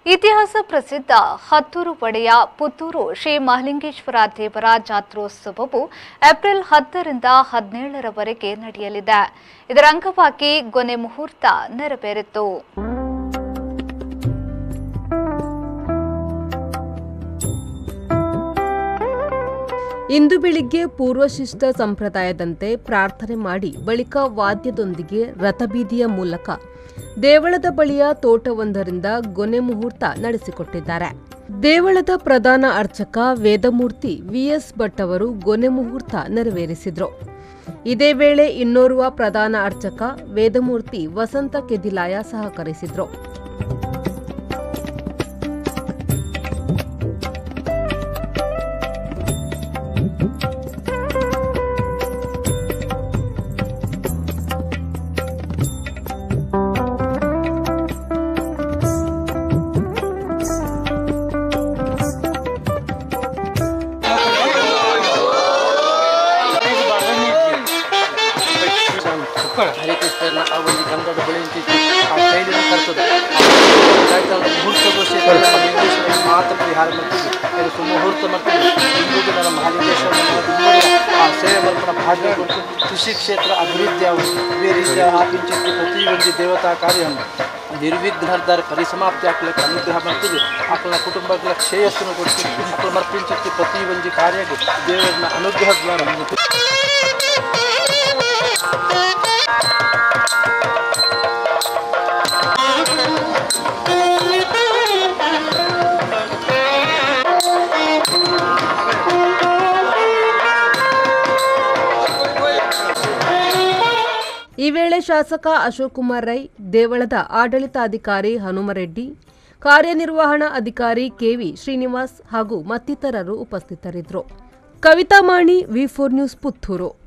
ಇತಿಹಾಸ ಪ್ರಸಿದ್ಧ ಹತ್ತೂರು ಒಡೆಯ ಪುತ್ತೂರು ಶ್ರೀ ಮಹಾಲಿಂಗೇಶ್ವರ ದೇವರ ಜಾತ್ರೋತ್ಸವವು ಏಪ್ರಿಲ್ 10 ರಿಂದ 17ರವರೆಗೆ ನಡೆಯಲಿದೆ. ಇದರ ಅಂಗವಾಗಿ ಗೊನೆ ಮುಹೂರ್ತ ನೆರವೇರಿತು. ಇಂದು ಬೆಳಿಗ್ಗೆ ಪೂರ್ವಶಿಷ್ಟ ಸಂಪ್ರದಾಯದಂತೆ ಪ್ರಾರ್ಥನೆ ಮಾಡಿ ಬಳಿಕ ವಾದ್ಯದೊಂದಿಗೆ ರಥಬೀದಿಯ ಮೂಲಕ ದೇವಳದ ಬಳಿಯ ತೋಟವೊಂದರಿಂದ ಗೊನೆ ಮುಹೂರ್ತ ನಡೆಸಿಕೊಟ್ಟಿದ್ದಾರೆ. ದೇವಳದ ಪ್ರಧಾನ ಅರ್ಚಕ ವೇದಮೂರ್ತಿ ವಿಎಸ್ ಭಟ್ ಅವರು ಗೊನೆ ಮುಹೂರ್ತ ನೆರವೇರಿಸಿದರು. ಇದೇ ವೇಳೆ ಇನ್ನೋರ್ವ ಪ್ರಧಾನ ಅರ್ಚಕ ವೇದಮೂರ್ತಿ ವಸಂತ ಕೆದಿಲಾಯ ಸಹಕರಿಸಿದರು. ಹರಿಕೃಷ್ಣನ ಆ ಒಂದು ಗಂಧದ ಬಳಿ ಆ ಶೈಲಿನ ಕರ್ತದೆ ಮುಹೂರ್ತಗೋಷ್ಠಿ ಮಾತ್ರ ಪರಿಹಾರ ಮಾಡ್ತೀವಿ. ಇದು ಸುಮುಹೂರ್ತ ಮಾಡ್ತೀವಿ. ಇಂದಿಗೂ ನನ್ನ ಮಹಾಲಿಂಗೇಶ್ವರ ಆ ಸೇವೆ ಬರ್ಪಣ ಭಾಗ್ಯ ಕೊಟ್ಟು ಕೃಷಿ ಕ್ಷೇತ್ರ ಅಭಿವೃದ್ಧಿ ಬೇರೆ ಆಪಿಂಚಕ್ಕೆ ಪ್ರತಿಯೊಂದು ದೇವತಾ ಕಾರ್ಯ ನಿರ್ವಿಘ್ನರ್ದಾರ ಪರಿಸಮಾಪ್ತಿ ಹಾಕ್ಲಿಕ್ಕೆ ಅನುಗ್ರಹ ಮಾಡ್ತೀವಿ. ಆಕಳ ಕುಟುಂಬಕ್ಕೆ ಶ್ರೇಯಸ್ಸನ್ನು ಕೊಡ್ತೀವಿ. ಮಕ್ಕಳು ಮರ್ಪಿಂಚಕ್ಕೆ ಪ್ರತಿಯೊಂದು ಕಾರ್ಯಕ್ಕೆ ದೇವರನ್ನ ಅನುಗ್ರಹ ದ್ವಾರ ಈ ವೇಳೆ ಶಾಸಕ ಅಶೋಕ್ ಕುಮಾರ್ ರೈ, ದೇವಳದ ಆಡಳಿತಾಧಿಕಾರಿ ಹನುಮರೆಡ್ಡಿ, ಕಾರ್ಯನಿರ್ವಹಣಾ ಅಧಿಕಾರಿ ಕೆವಿ ಶ್ರೀನಿವಾಸ್ ಹಾಗೂ ಮತ್ತಿತರರು ಉಪಸ್ಥಿತರಿದ್ದರು. ಕವಿತಾ ಮಾಣಿ, ವಿ4 ನ್ಯೂಸ್, ಪುತ್ತೂರು.